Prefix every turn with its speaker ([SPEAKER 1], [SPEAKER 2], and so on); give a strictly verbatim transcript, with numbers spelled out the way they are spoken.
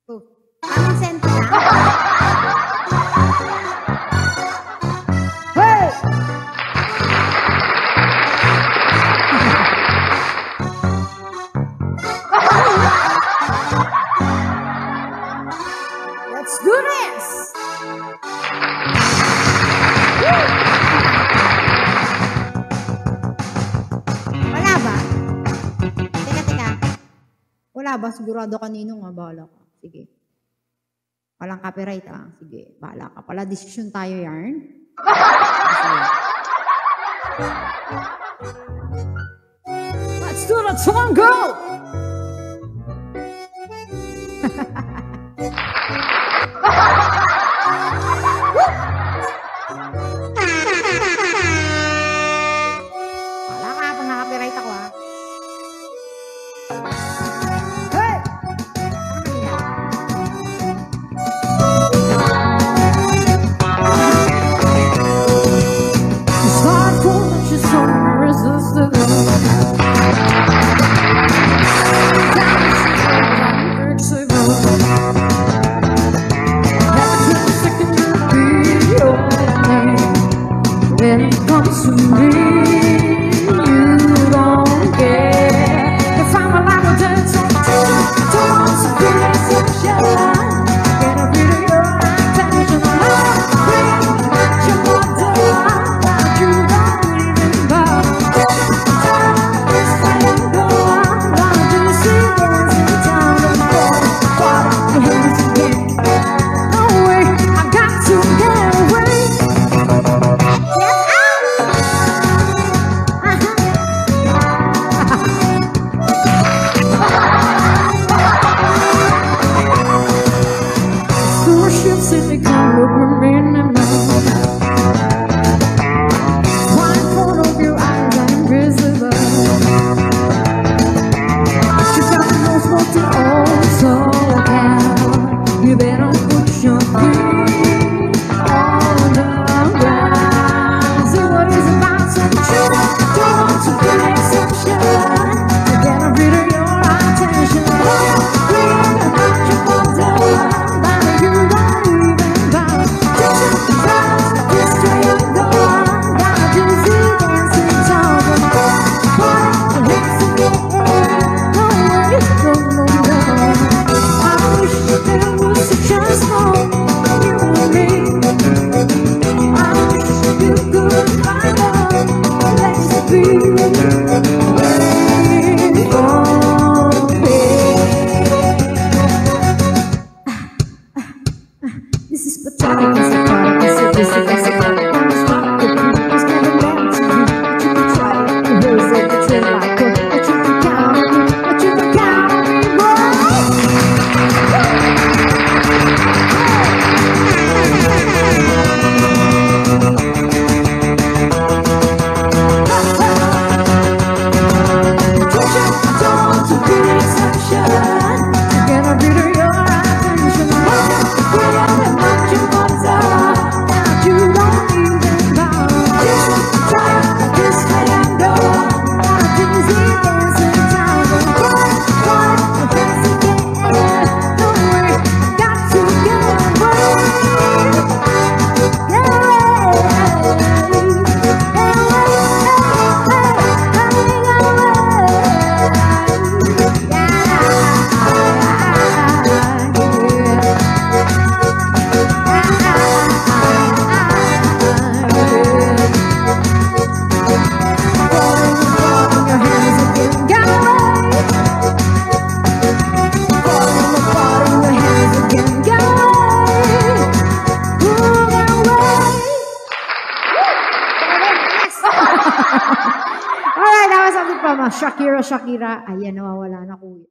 [SPEAKER 1] Oh, tamang sentro na. Hey! Let's do this! Wala ba? Teka, teka. Wala ba? Sigurado kanino nga. Bahala ka. Sige. Walang copyright ah. Sige. Bahala ka. Pala decision tayo yarn. Sige. Let's do the tango! Wala ka pag na-copyright ako ah. Hey! It's hard to let your soul resist the when it comes to me, you don't care. If I'm alive or dead, so don't want to be a sunshine. Get a bit of your attention. I'll bring back your mother. You don't even bother. This way I go, I'm gonna do see what's in town and go. What the hell is it? No way, I got to get away. You better put your feet on the ground. See what is about to change. Don't want to be an exception. To get a bit of your attention. Bring about your mother. But you don't even bow. Just trust this way you go. Gotta do the dancing song. What a mess again. No way, no, no, no. I wish there was just for you and me. I wish you could find out. Let's be waiting for me. This is pathetic, this is pathetic, this is this is this is pathetic. It's not good, it's never meant to be. But you can try it, rehearse it, the train like a. But you can count on me, but you can count on me, boy. Alright, that was something from uh, Shakira, Shakira. Ayan, nawawala na kuya.